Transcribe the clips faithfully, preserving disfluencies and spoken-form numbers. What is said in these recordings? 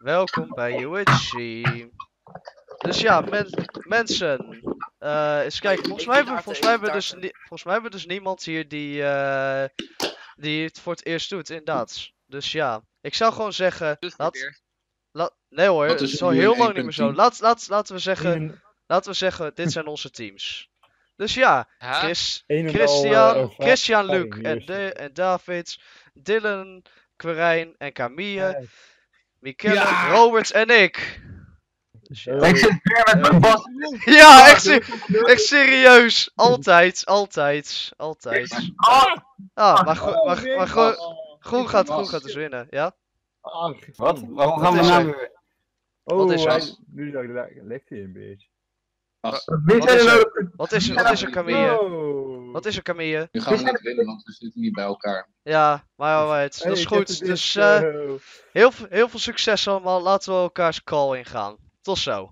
welkom bij Yuichi. Dus ja, men mensen. Uh, eens kijken, volgens mij hebben, volgens mij hebben we dus, volgens mij hebben we dus niemand hier die, uh, die het voor het eerst doet, inderdaad. Dus ja, ik zou gewoon zeggen, laat, laat, nee hoor, het is al heel lang niet meer zo. Laat, laat, laten we zeggen, laten we zeggen, dit zijn onze teams. Dus ja, Chris, Christian, Christian, Luc en, de, en David, Dylan, Quirijn en Camille, Michelle, ja. Roberts en ik. Dus ja. Ik zit weer met mijn bas. Ja, echt, echt serieus. Altijd, altijd, altijd. Ah, maar, go maar, maar go groen gaat, groen gaat dus winnen, ja? Wat? Waarom gaan we nou weer? Oh, wat is er? Nu lekt hij een beetje. Wat is er? Wat is er, wat is er Camille? Wat is er Camille? Nu gaan we niet winnen, want we zitten niet bij elkaar. Ja, maar alright, dat is goed. Dus uh, heel, heel veel succes allemaal. Laten we elkaars call ingaan. Tot zo.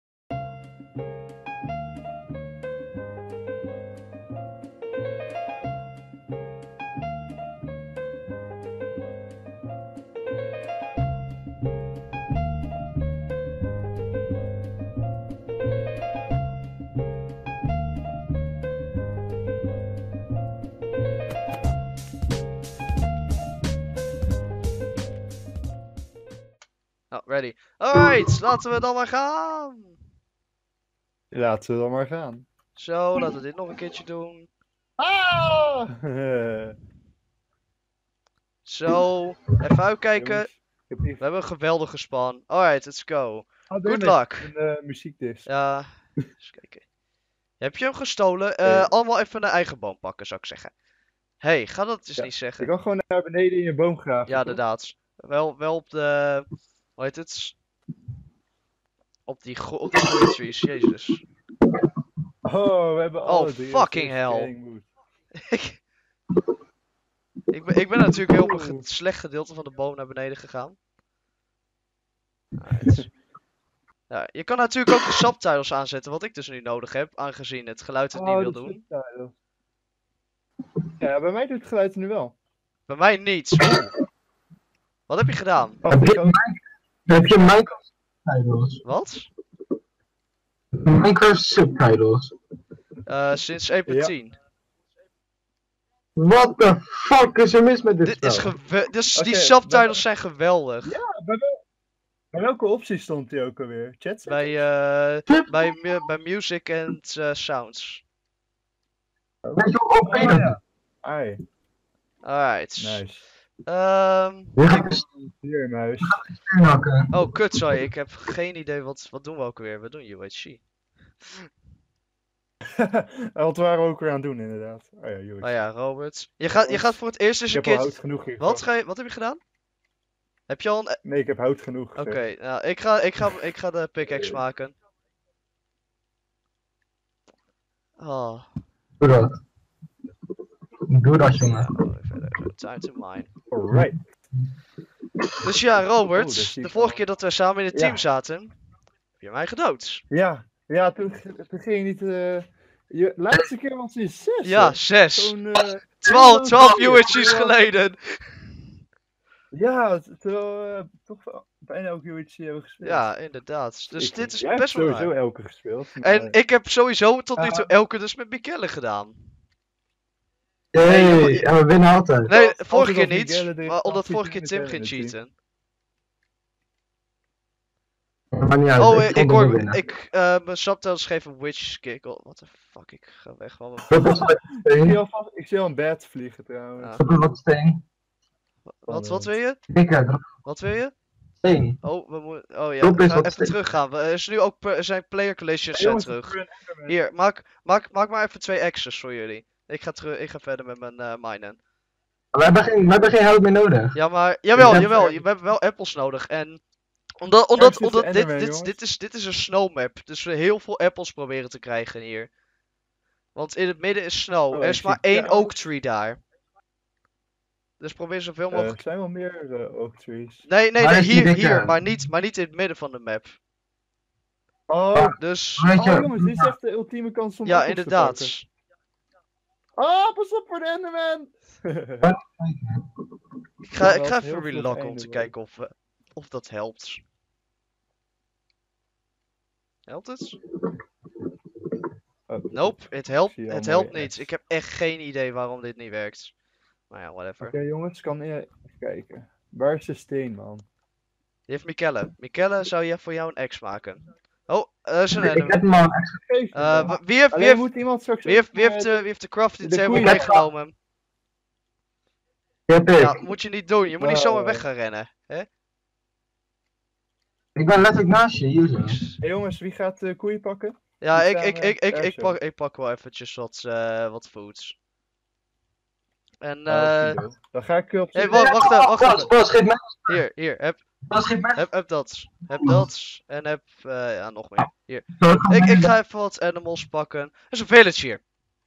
Oh, ready. Alright, laten we dan maar gaan. Laten we dan maar gaan. Zo, laten we dit nog een keertje doen. Ah! Zo, even uitkijken. We hebben een geweldige span. Alright, let's go. Good luck. Een uh, muziekdisc. Ja, eens kijken. Heb je hem gestolen? Uh, ja. Allemaal even een eigen boom pakken, zou ik zeggen. Hé, hey, ga dat dus ja, niet zeggen. Je kan gewoon naar beneden in je boom graven. Ja, inderdaad. Wel, wel op de... Hoe heet het? Op die, op die goede trees, jezus. Oh, we hebben alle Oh, fucking hell. ik, ik, ben, ik ben natuurlijk heel op een slecht gedeelte van de boom naar beneden gegaan. Right. Ja, je kan natuurlijk ook de subtitles aanzetten, wat ik dus nu nodig heb, aangezien het geluid het oh, niet wil doen. Subtitles. Ja, bij mij doet het geluid nu wel. Bij mij niet. Wat heb je gedaan? Oh, heb, je heb je Minecraft subtitles? Wat? Minecraft subtitles? Uh, sinds één punt tien. Ja. What the fuck is er mis met dit, dit spel? Is dus okay, die subtitles bij... zijn geweldig. Ja, bij, wel... bij welke optie stond die ook alweer? Chat? Bij, uh, bij, mu bij music en uh, sounds. Weet je hoe op één? Ja. Ai. Alright. Nice. Um, Hier, muis. Oh, kut, sorry. Ik heb geen idee wat, wat doen we ook weer. We doen U H C. Wat waren we ook weer aan het doen, inderdaad. Oh ja, U H C. Oh ja, Robert. Je gaat, je gaat voor het eerst eens een keer... Ik heb hout genoeg hier. Wat, ga je, wat heb je gedaan? Heb je al een... Nee, ik heb hout genoeg. Oké, okay, nou, ik ga, ik, ga, ik ga de pickaxe maken. Oh. Doe dat. Doe dat, jongen. Time to mine. Alright. Dus ja, Robert, oh, de vorige keer dat we samen in het team ja. zaten, heb je mij gedood. Ja, ja toen, toen ging je niet... Uh, je laatste keer was je zes. Ja, zes. Uh, twaalf, twaalf U H C's geleden. Ja, terwijl uh, toch bijna ook U H C hebben gespeeld. Ja, inderdaad. Dus ik, dit is jij best wel sowieso raar. Elke gespeeld. Maar... En ik heb sowieso tot nu toe elke dus met Michelle gedaan. Nee, hey, ja, we winnen altijd. Nee, vorige keer niet, maar omdat vorige keer Tim ging cheaten. Uit, oh, ik, ik hoor, ik, uh, mijn subtitles geven witch kick. Oh, what the fuck, ik ga weg van mijn... Ik zie al een bed vliegen trouwens. Ja. Wat steen? Wat, wat wil je? Ik, wat wil je? Steen. Oh, we moeten, oh ja, we gaan even teruggaan. Er is nu ook, er zijn player collisions zijn terug. Hier, maak, maak, maak maar even twee access voor jullie. Ik ga, terug, ik ga verder met mijn uh, minen. We hebben geen, we hebben geen hout meer nodig. Ja, maar, jawel, jawel, we hebben wel apples nodig. En, omdat, omdat, omdat dit, dit, dit, dit, is, dit is een snow map. Dus we heel veel apples proberen te krijgen hier. Want in het midden is snow. Oh, er is maar één oak tree daar. Dus probeer zoveel mogelijk... Uh, er zijn wel meer uh, oak trees. Nee, nee, nee, hier, hier, maar niet, maar niet in het midden van de map. Oh, dus... Oh jongens, dit is echt de ultieme kans om ja, inderdaad. Oh, pas op voor de Enderman! ik ga, ik ga even relocken om te kijken of, uh, of dat helpt. Helpt het? Oh, Nope, het helpt, zie je al het mooie helpt niet. apps. Ik heb echt geen idee waarom dit niet werkt. Maar ja, whatever. Oké jongens, kan je even kijken. Waar is de steen, man? Die heeft Michelle. Michelle zou je voor jou een ex maken. Oh, dat is een Ik enemy. heb hem al een extra. Geef hem Eh, dan. wa- wie heeft, wie Alleen heeft, moet iemand straks... wie heeft, wie ook, heeft, eh, eh, wie heeft de crafting de table koeien- meegenomen? Die heb Ja, ik. moet je niet doen. Je moet niet Nou, zomaar eh. weg gaan rennen. Hè? Ik ben letterlijk naast je, hier zo. Hey jongens, wie gaat de koeien pakken? Ja, Die ik, staan, ik, eh, ik, ik, daar ik, zo. pak, ik pak wel eventjes wat, eh wat foods. En Oh, eh... oké. Dan ga ik op Hey, zoek wacht, naar- wacht even, wacht Bas, even. Bas, geef mij. Hier, hier, heb, Bas, geef mij. heb, heb dat. Heb dat. En heb, eh ja, nog meer. Hier. Zo, Ik, ik ga even wat animals pakken. Er is een village hier.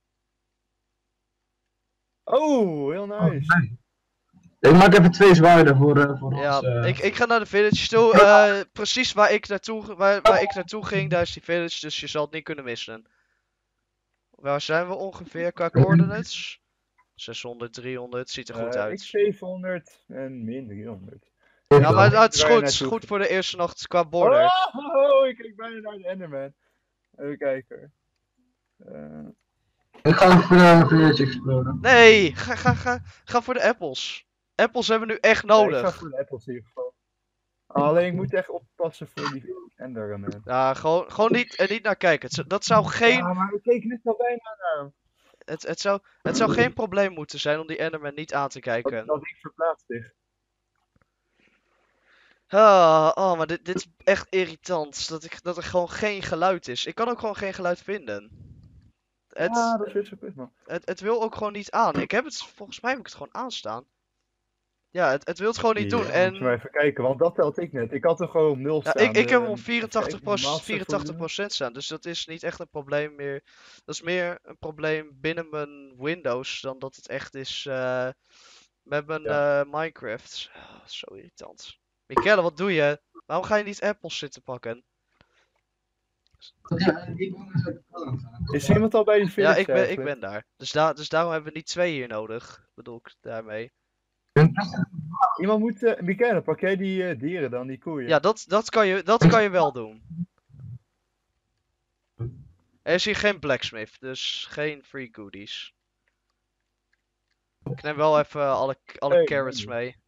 Oh, heel nice. Ik maak even twee zwaarden voor, eh voor Ja, ons. eh. ik, ik ga naar de village toe. Eh, precies waar ik, naartoe, waar, waar ik naartoe ging, daar is die village, dus je zal het niet kunnen missen. Waar zijn we ongeveer qua coordinates? zeshonderd, driehonderd, ziet er goed Eh, uit. Ik zevenhonderd en min driehonderd. Ja, maar Waar nou, het is je goed. Het is naartoe goed ging. voor de eerste nacht qua border. Oh, oh, ik kijk bijna naar de Enderman. Even kijken. Eh, Ik ga even uh, village exploren. Nee, ga, ga, ga, ga voor de apples. Apples hebben we nu echt ja, ik nodig. ga voor de apples in ieder geval. Alleen ik moet echt oppassen voor die Enderman. Ja, gewoon, gewoon niet, er niet naar kijken. Het, zou- dat zou geen, Ja, maar ik keek net al bijna naar hem. het, het, zou, het zou geen probleem moeten zijn om die Enderman niet aan te Dat, kijken. dat ding verplaatst zich. Ah, oh, maar dit, dit is echt irritant. Dat, ik, dat er gewoon geen geluid is. Ik kan ook gewoon geen geluid vinden. Het, Ja, dat is weer zo kut, man. het, het wil ook gewoon niet aan. Ik heb het, volgens mij heb ik het gewoon aanstaan. Ja, het, het wil het gewoon niet doen. Ja, En moet je maar even kijken, want dat telt ik net. Ik had er gewoon op nul ja, staan. ik, ik heb hem eh, op vierentachtig even kijken, master vierentachtig procent staan. Dus dat is niet echt een probleem meer. Dat is meer een probleem binnen mijn Windows dan dat het echt is eh, met mijn Ja. eh, Minecraft. Oh, zo irritant. Michelle, wat doe je? Waarom ga je niet apples zitten pakken? Ja, die bomen zijn kapot. Is er iemand al bij die Ja, village ik ben, ik eigenlijk? ben daar. Dus, daar dus daarom hebben we niet twee hier nodig. Bedoel ik daarmee. Iemand moet... Uh, Michaela, pak jij die eh, dieren dan, die koeien? Ja, dat, dat, kan je, dat kan je wel doen. Er is hier geen blacksmith, dus geen free goodies. Ik neem wel even alle, alle Hey, carrots man. mee.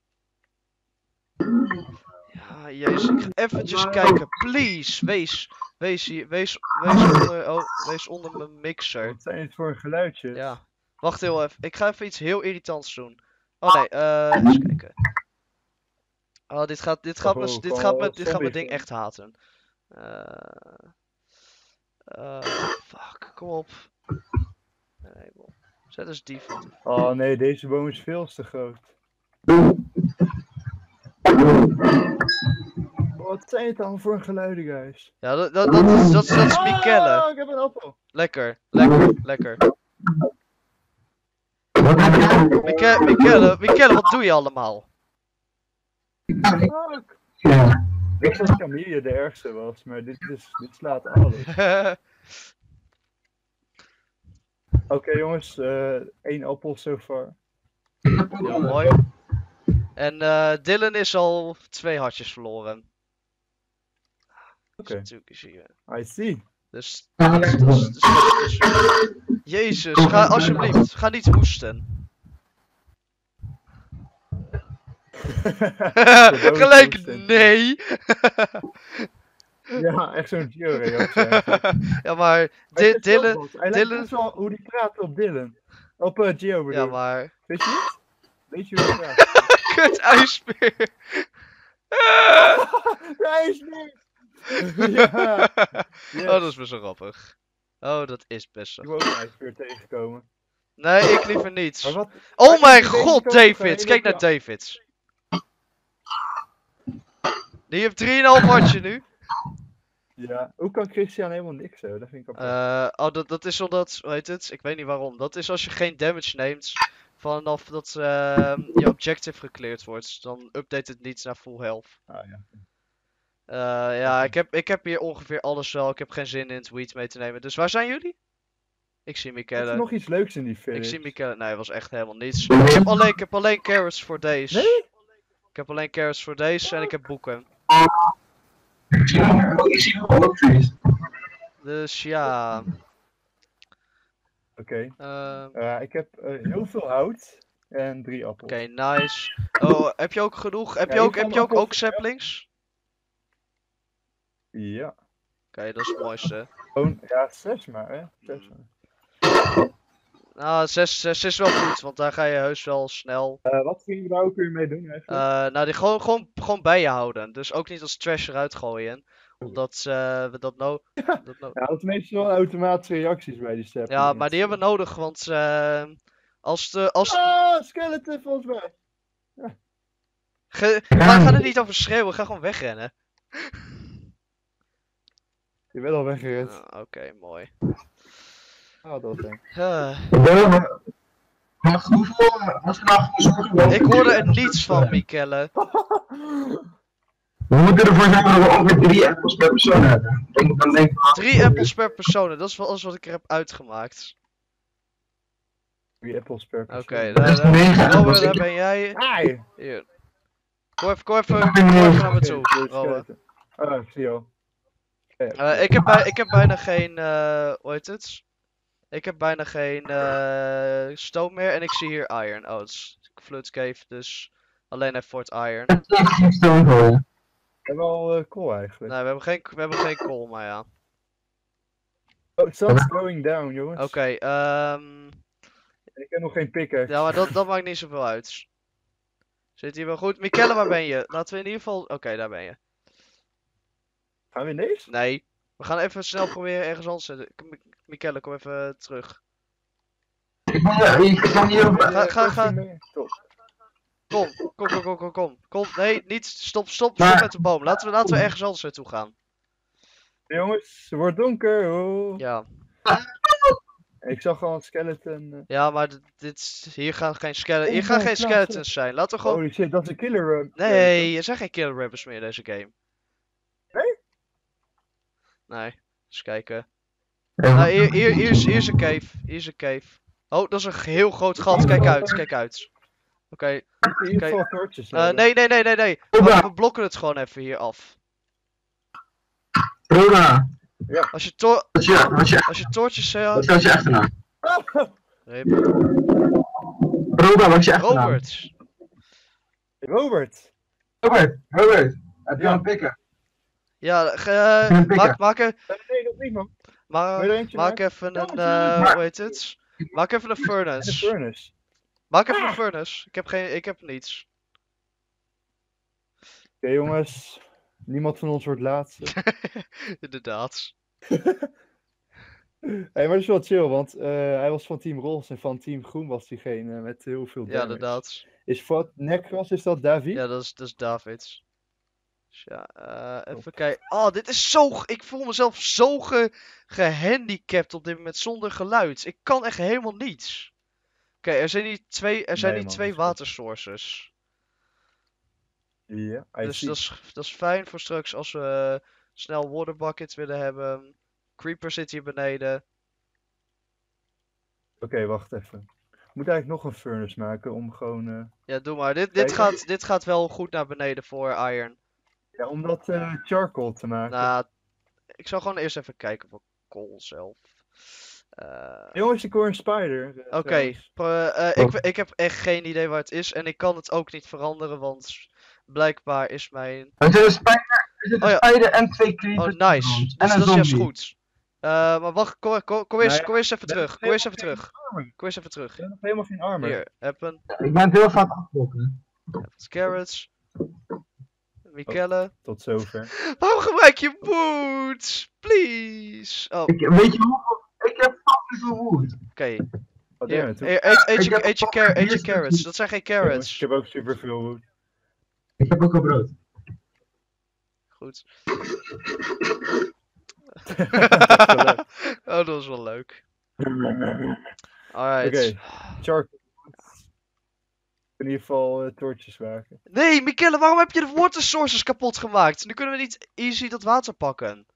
Ja, jezus, ik ga eventjes kijken. Please, wees, wees hier, wees, wees onder, oh, wees onder mijn mixer. Wat zijn het voor geluidjes? Ja, wacht heel even. Ik ga even iets heel irritants doen. Oh nee, eh, eens kijken. Oh, dit gaat, dit gaat, Oh, me, ik dit kan gaat, wel me, dit gaat mijn zombies ding doen. echt haten. Eh, eh, fuck, kom op. Nee, man. Zet eens default. Oh nee, deze boom is veel te groot. Wat zijn het dan voor geluiden, guys? Ja, dat, dat, dat, is, dat, is- dat is Michelle. Ah, ik heb een appel. Lekker, lekker, lekker. Wat heb je? Miche Michelle, Michelle, wat doe je allemaal? Fuck. Ja. Ik dacht dat Camille de ergste was, maar dit, is, dit slaat alles. Oké jongens, eh één appel so far. Ja, mooi. En eh Dylan is al twee hartjes verloren. Oké. Natuurlijk is hij, eh, I see. Dus, Ja, dus, dus, dus, dus- Jezus, ga alsjeblieft, ga niet hoesten. Gelijk, hoesten. nee. Ja, echt zo'n Geo-reactie. Ja, maar Di- Dylan, Hij lijkt Dylan- best wel hoe die praat op Dylan. Op uh, Geo bedoel ja ik. maar, Weet je niet? Weet je hoe hij praat? kut ijsbeer. Hij is niet! Ja! Yes. Oh, dat is best wel grappig. Oh, dat is best Ik wel. wil ook een ijsbeer tegenkomen. Nee, ik liever niet. Maar wat? Oh maar mijn is deze god, kant David! toch Kijk naar een David. Die heeft drieënhalf hartje nu. Ja, hoe kan Christian helemaal niks hebben? Dat vind ik apart. Eh, oh, dat, dat is omdat, hoe heet het? Ik weet niet waarom. Dat is als je geen damage neemt vanaf dat ehm, je objective gecleared wordt. Dan update het niet naar full health. Ah ja. Eh, ja, ik heb, ik heb hier ongeveer alles wel. Ik heb geen zin in het weed mee te nemen. Dus waar zijn jullie? Ik zie Er is Michelle. nog iets leuks in die village. Ik zie Michelle. Nee, was echt helemaal niets. Ik heb alleen, ik heb alleen carrots voor deze. Nee? Ik heb alleen carrots voor deze en ik heb boeken. Ik zie nog, ik zie nog ook trees. Dus ja. Oké. eh, Eh, ik heb eh, heel veel hout en drie appels. Oké, nice. Oh, heb je ook genoeg? Heb Ja, je ik ook, ga heb je mijn ook, ook appels- saplings? Ja. Oké, dat is het mooiste. Gewoon, ja, zes maar, hè. Zes maar. Nou, zes, zes is wel goed, want daar ga je heus wel snel. Eh, wat ging je daar ook weer mee doen eigenlijk? eh nou, die gewoon, gewoon, gewoon bij je houden. Dus ook niet als trash eruit gooien. Omdat eh, we dat no dat no Ja, dat is meestal wel automatische reacties bij die step. Ja, maar die hebben we nodig, want eh, als de. Als... Ah, skeleton volgens mij. Ge... Ga, ga er niet over schreeuwen, ga gewoon wegrennen. Je bent al weggerend. Ah, Oké, mooi. Ah, dat was eng. Eh, Maar hoeveel, wat er nou voor zorgen? ik hoorde er niets van, Michele. We moeten ervoor zorgen dat we ongeveer drie appels per persoon hebben. Denk, dan denk ik van- Drie appels per persoon, dat is wel alles wat ik er heb uitgemaakt. Drie appels per Oké, persoon. Dat is daar, negen daar, appels. daar Ik- ben jij. Ai! Hier. Kom even, kom even, kom even naar me toe, Oké, Rowan. skeleton. Ah, ik zie al. Oké, Eh, ik, heb bij, ik heb bijna geen, eh hoe heet het? Ik heb bijna geen eh stoom meer en ik zie hier iron. Oh, het is Flood Cave, dus alleen even voor het iron. Ik heb geen stone gooien. We hebben al uh, kool eigenlijk. Nee, we hebben geen, we hebben geen kool, maar ja. Oh, sun's going down, jongens. Oké, ehm Ik heb nog geen pickaxe. ja, maar dat, dat maakt niet zoveel uit. Zit hier wel goed? Michele, waar ben je? Laten we in ieder geval... Oké, daar ben je. Gaan we in deze? Nee, we gaan even snel proberen ergens anders zetten. Kom, Michele, kom even terug. Ik kan, ik kan hier op. Ga- ga- ga. Top. Kom, kom, kom, kom, kom, kom. Kom, nee, niet, stop, stop, Maar- stop met de boom. Laten we, laten we ergens anders naartoe gaan. Jongens, het wordt donker. Oh. Ja, Ik zag al een skeleton. eh. ja, maar dit, dit, hier gaan geen, skele hier Oh, gaan nee, geen klasse. skeletons zijn. Laten we gewoon... Holy shit, dat is een killer run. Nee, er zijn geen killer rappers meer in deze game. Nee? Nee, eens kijken. Nou, hier, hier, hier, is, hier is een cave. Hier is een cave. Oh, dat is een heel groot gat. Kijk uit, kijk uit. Oké. In ieder geval torches. eh, hebben. nee, nee, nee, nee, nee. We, we blokken het gewoon even hier af. Roda, Als je, to wat is je, wat is je, als je toortjes... eh, wat is je achternaam? Rip. Roda, wat is je achternaam? Robert. Robert. Robert, Robert, heb je Ja. een pikken? Ja, ge- Een pikken. maak, maak, er, Eh, Nee, dat niet, man. ma Wil je er eentje maak maken? even een... Ja, eh hoe heet het? Maak even een En de furnace. furnace. Maak even een furnace. Ik heb, geen, ik heb niets. Oké, jongens. Niemand van ons wordt laatste. Inderdaad. Hey, maar dat is wel chill, want eh, hij was van Team Roze en van Team Groen was diegene met heel veel damage. Ja, inderdaad. Is wat Necros, is dat David? Ja, dat is, dat is Davids. Dus ja, eh, even kijken. Oh, dit is zo... g- Ik voel mezelf zo ge gehandicapt op dit moment zonder geluid. Ik kan echt helemaal niets. Oké, er zijn hier twee, er zijn Nee, hier man, twee dat is goed. watersources. Ja, I Dus see. dat is, dat is fijn voor straks als we snel water buckets willen hebben. Creeper zit hier beneden. Oké, wacht even. Ik moet eigenlijk nog een furnace maken om gewoon... eh, Ja, doe maar. Dit, dit, Kijk. gaat, dit gaat wel goed naar beneden voor iron. Ja, om dat eh, charcoal te maken. Nou, ik zal gewoon eerst even kijken voor coal zelf. Eh, Jongens, ik hoor een spider. eh, Oké, trouwens. pro- eh, ik, ik heb echt geen idee waar het is en ik kan het ook niet veranderen, want blijkbaar is mijn... Er zit een spider, er zit een Oh ja. spider en twee creepers. Oh, nice. rond. Dus En een dat is juist zombie. goed. Eh, maar wacht, kom, kom, kom, eerst, Nou ja, kom eerst even we terug. hebben Kom eerst even helemaal terug. geen armor. Kom eerst even terug. We hebben nog helemaal geen armor. Hier, heb een Ik ben het heel vaak afgebroken. apples, carrots. Michele. Tot zover. Waarom gebruik je boots? Please. Oh, oké. Ik, weet je hoeveel? Ik heb fucking veel wood. Wat Hier, doe je? hier, eet, eet, Ik je, heb eet, je, fucking car- eet je eerst- carrots. Dat zijn geen Jongens, carrots. ik heb ook superveel wood. Ik heb ook al brood. Goed. leuk. Oh, dat was wel leuk. Alright. Oké. Charcoal. In ieder geval uh, torches maken. Nee, Michele, waarom heb je de water sources kapot gemaakt? Nu kunnen we niet easy dat water pakken.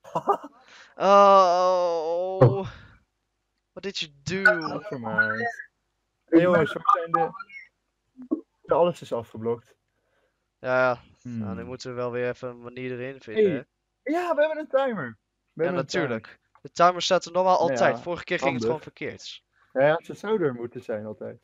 Oh. What did you do? Nevermind. Hey jongens, waar zijn de... de... Alles is afgeblokt. Ja, ja. Hmm. Nou, nu moeten we wel weer even een manier erin vinden. Hey. hè. Ja, we hebben een timer. We Ja, hebben een timer. natuurlijk. De timer staat er normaal Nou altijd. ja, Vorige keer ging het handig. gewoon verkeerd. Ja, ja, ze zou er moeten zijn altijd.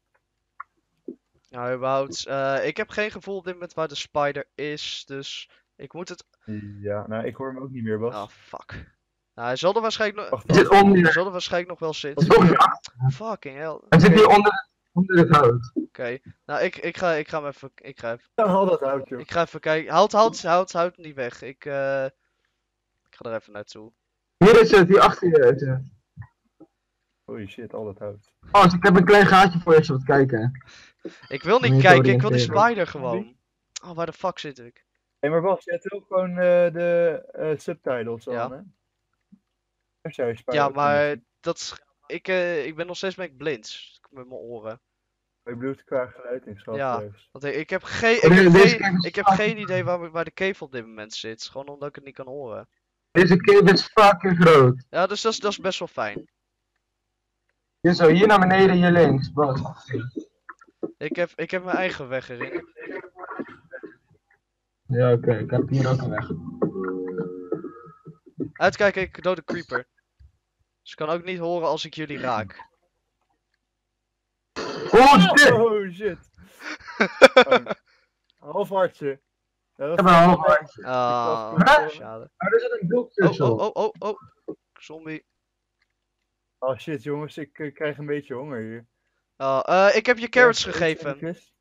Nou, überhaupt. eh, ik heb geen gevoel op dit moment waar de spider is. Dus ik moet het. Ja, nou, ik hoor hem ook niet meer, Bas. Ah, fuck. Nou, hij zal er waarschijnlijk nog. Wacht, Hij zit wacht. onder, Hij zal er waarschijnlijk nog wel zitten. toch hier. Fucking hell. Hij zit Oké, hier onder, onder het hout. oké. Nou, ik, ik, ga, ik ga hem even. Ik ga even, Dan haal dat hout, joh. ik ga even kijken. Houd, houd, houd, houd niet weg. Ik, eh, ik ga er even naartoe. Hier is het, hier achter je is het. Holy shit, al dat hout. Oh, dus ik heb een klein gaatje voor je als je wilt kijken. Ik wil niet Moet je kijken, ik wil die oriënteren. spider gewoon. Oh, waar de fuck zit ik? Hé, maar Bas, je hebt ook gewoon eh, de eh, subtitles Ja. aan, hè? Daar zou je spider Ja, kunnen maar zien. dat is. Ik, eh, ik ben nog steeds ben ik blind. Met mijn oren. Je bedoelt qua geluid in Ja. schatgevens. Want ik, ik heb geen, ik Oh, heb nee, deze geen, cave is ik heb fuck. geen idee waar, waar de cave op dit moment zit. Gewoon omdat ik het niet kan horen. Deze cave is fucking groot. Ja, dus dat is, dat is best wel fijn. Hier zo, hier naar beneden, hier links. Bas. Ik heb, ik heb mijn eigen weg erin. Ja, oké, ik heb hier ook een weg. Uitkijken, ik dood de creeper. Dus ik kan ook niet horen als ik jullie raak. Oh shit! Oh shit. Oh, half hartje. Ja, dat Ik heb is een wel half leuk. hartje. Ah, Huh? schade. Maar er zit een doek Oh, tussen. oh, oh, oh, oh. Zombie. Oh shit, jongens, ik eh, krijg een beetje honger hier. Oh, eh, ik heb je carrots Ja, gegeven. eventjes.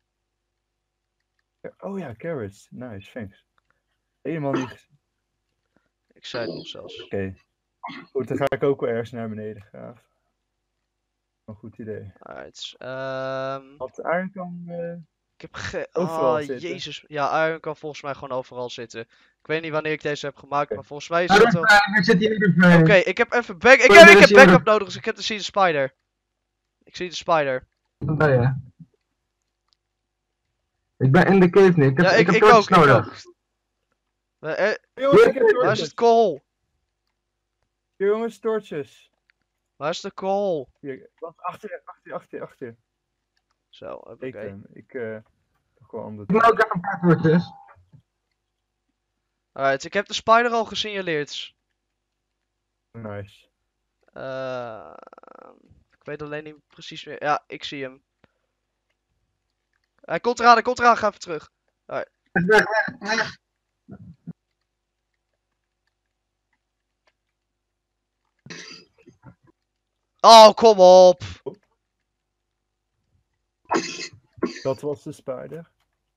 Ja, oh ja, carrots. Nice, thanks. Helemaal niet. Oké, Ik zei het nog zelfs. goed, dan ga ik ook wel ergens naar beneden graven. Een goed idee. Alright. ehm Wat de iron kan. eh, ik heb ge... Overal Ah, zitten. jezus. Ja, Iron kan volgens mij gewoon overal zitten. Ik weet niet wanneer ik deze heb gemaakt, Oké. maar volgens mij is Ja, het dat wel... is fijn, ik zit hier in de veen. Oké, ik heb even back... Ik Oh, heb, er ik is heb hier backup een- nodig, dus ik heb te zien de spider. Ik zie de spider. Wat ben je? Ik ben in de cave nu, ik heb, Ja, ik ik, heb ik torches ook, ik nodig. ook. Eh, eh, Jongens, ik heb waar is torches. het kool? Hier, jongens, torches. Waar is de kool? Hier, wacht, achter je, achter je, achter je, achter je. Zo, oké. Ik ben, ik eh toch wel ander. Ik moet ook even een paar torches. Alright, ik heb de spider al gesignaleerd. Nice. Eh, ik weet alleen niet precies meer. Ja, ik zie hem. Hij komt eraan, hij komt eraan, ga even terug. Weg, weg, weg. Oh, kom op! Dat was de spider.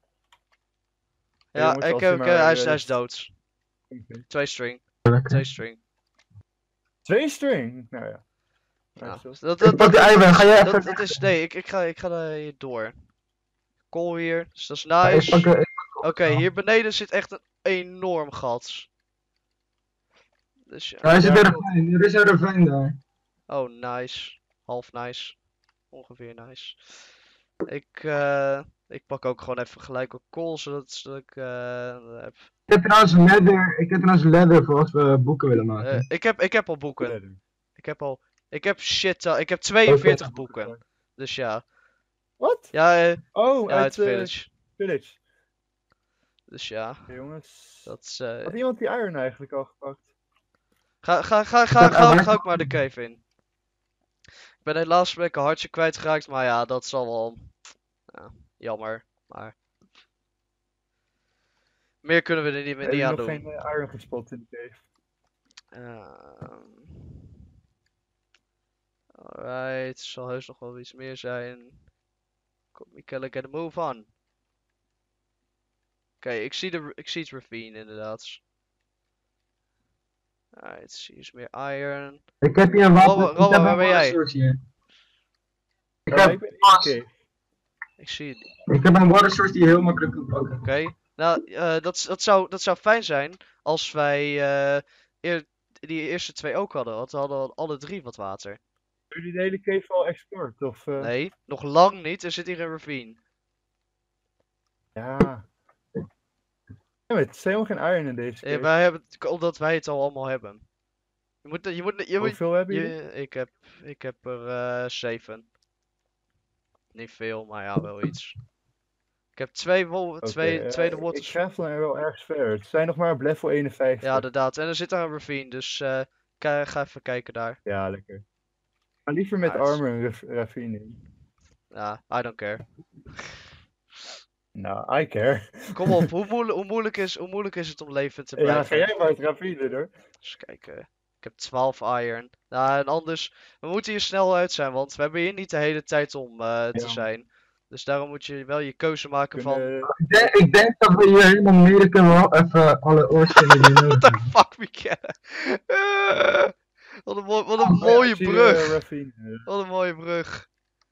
Ja, jongens, ik als heb, je ik- maar, hij, is, eh, hij is dood. Oké. Twee string, Lekker. twee string. Twee string. Nou ja. Ja. Nice, hoor. Dat, Ik dat, pak dat, de eiwit, ga jij even... dat, dat is, nee, ik, ik ga, ik ga er hier door. Kool hier, dus dat is Ik pak nice. de- Oké, hier beneden zit echt een enorm gat. Dus ja. Ja, hij zit in de veen, er is een ravijn daar. Oh, nice. Half nice. Ongeveer nice. Ik, eh, ik pak ook gewoon even gelijk een kool, zodat, zodat ik eh, heb. Ik heb trouwens leather, ik heb trouwens leather voor als we boeken willen maken. Eh, ik heb. Ik heb al boeken. Leather. Ik heb al. Ik heb shit. eh, ik heb tweeënveertig boeken. Dus ja. Wat? Ja, eh, Oh, ja, uit uit eh, Village. Village. Dus ja. Oké, jongens. Dat is. eh, Had iemand die iron eigenlijk al gepakt? Ga, ga, ga, ga, heb ga, iron. ga ook maar de cave in. Ik ben helaas een hartje kwijtgeraakt, maar ja, dat zal wel. Ja, jammer. Maar. Meer kunnen we er niet, Heb niet je aan nog doen. geen eh, iron gespot in de cave? Ehm Alright, er zal heus nog wel iets meer zijn. Kom, Michelle, get a move on. Oké, ik zie de ik zie het ravine inderdaad. Alright, hier is meer iron. Ik heb hier een wapen, Robert, ik Robert, heb waar een ben jij? water source hier. Ik Ja, heb, ik ben in de cave. Ik zie het. ik heb een water source die je heel makkelijk kunt pakken. Oké. Nou, eh, dat, dat, zou, dat zou fijn zijn als wij eh, eer- die eerste twee ook hadden. Want we hadden alle drie wat water. Hebben jullie de hele cave al explored? Of, eh, Nee, nog lang niet. Er zit hier een ravine. Ja. Ja, maar het is helemaal geen iron in deze Eh, cave. wij hebben het, omdat wij het al allemaal hebben. Je moet, je moet, je moet, Hoeveel hebben jullie? je, ik heb, ik heb er eh zeven. Niet veel, maar ja, wel iets. Ik heb twee, wol Oké, twee ja, tweede ik- waters. Ik gravel er wel ergens ver. Ze zijn nog maar op level eenenvijftig. Ja, inderdaad. En er zit daar een ravine, dus eh, ka- ga even kijken daar. Ja, lekker. Ga liever met Nice. armor een raf- ravine in. Ja, I don't care. Nou, I care. Kom op, hoe, moeilijk, hoe, moeilijk is, hoe moeilijk is het om levend te Ja, blijven? ga jij maar het ravine hoor. Eens kijken. Ik heb twaalf iron. Nou, en anders, we moeten hier snel uit zijn, want we hebben hier niet de hele tijd om eh, te Ja. zijn. Dus daarom moet je wel je keuze maken van... Kunnen... Ik denk, ik denk dat we hier helemaal beneden kunnen we wel even alle oorspringen die we nodig What the hebben. fuck, Michelle? Eh, wat een, mooi- wat een Oh ja, mooie ik zie, brug. eh, ravine. Wat een mooie brug.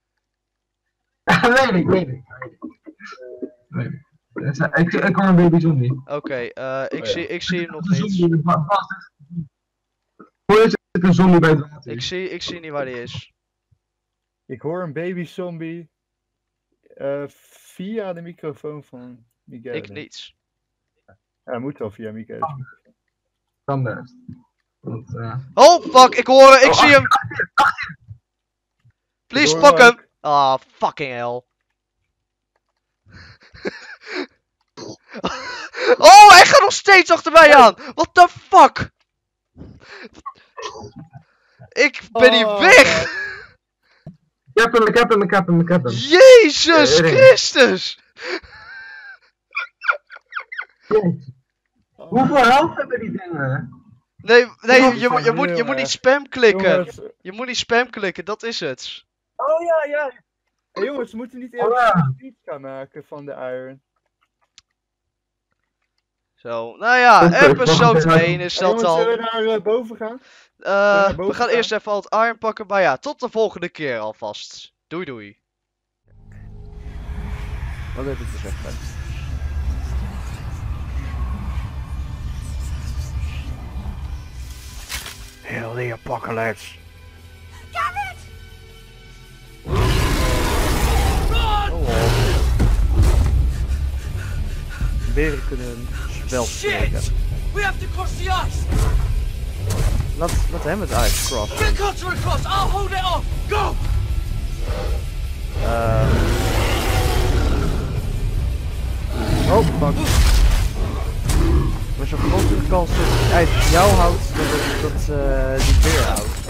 weet ik, weet ik. Weet ik. Het is- Ik, ik hoor een baby zombie. Oké, eh, ik, ja. zie, ik zie hem nog Een niet. zombie, wa- vast. Hoor je zit een zombie bij het water? Ik zie, ik zie niet waar die is. Ik hoor een baby zombie eh, via de microfoon van Miguel. Ik niet. Ja, moet wel via Miguel. Kan best. Want, eh, Oh, fuck, ik hoor hem, ik Oh, zie hem. Please, Ik hoor pak hem hem. Ah, fucking hell. Oh, hij gaat nog steeds achter mij aan. What the fuck? Ik ben hier Oh, weg. ik heb hem, ik heb hem, ik heb hem, ik heb hem. Jezus Eh, Christus. Jeetje. Hoeveel helft hebben die dingen? Nee, nee, Oh, je, je, moet- je, moet, je heel moet niet erg. spam klikken. Jongens, Je moet niet spam klikken, dat is het. oh ja, ja. Hey, jongens, we moeten niet Oh, eerst ja. een speech gaan maken van de Iron. Zo, nou ja, Oké, episode wacht even. één is Hey, dat jongens, zullen dan. we naar eh, boven gaan? Eh, naar we boven gaan gaan? eerst even al het iron pakken, maar ja, tot de volgende keer alvast. Doei doei. Wat heb je te zeggen? Heel the apocalypse. Beren kunnen een spel spreken. We have to cross the ice! Laat, laat hem het ice cross. Get Cutter across! I'll hold it off! Go! Eh. Oh, fuck. Maar zo'n grotere kans dat het ijs jou houdt dan dat, dat eh, die beer houdt.